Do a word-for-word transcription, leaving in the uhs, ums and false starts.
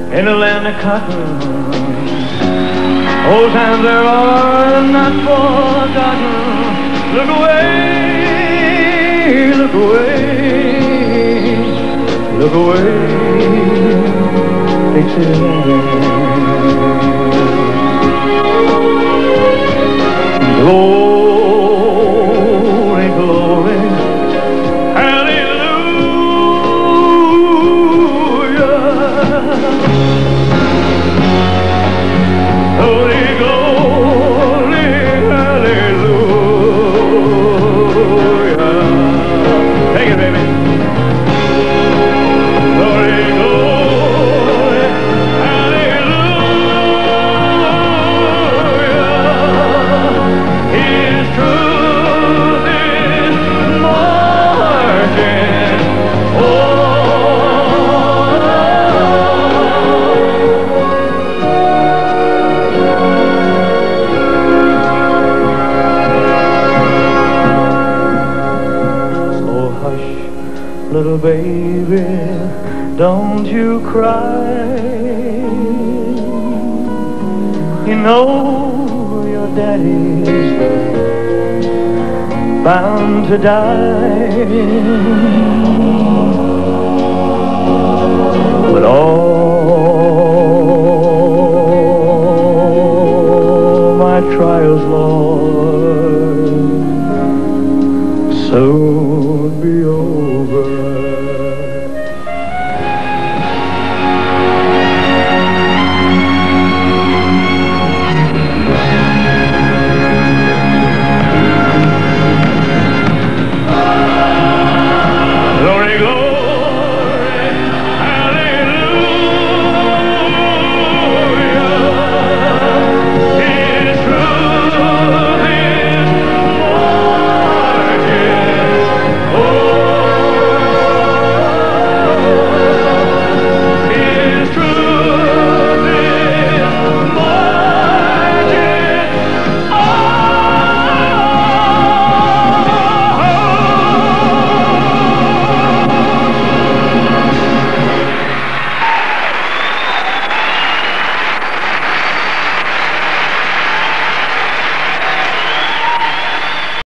in the land of cotton. Old times there are not forgotten. Look away, look away, look away, Dixieland. Glory, glory, hallelujah. Glory, glory, hallelujah. Take it, baby. Glory, glory, hallelujah. His truth is marching on. So hush, little baby, don't you cry. You know your daddy's bound to die.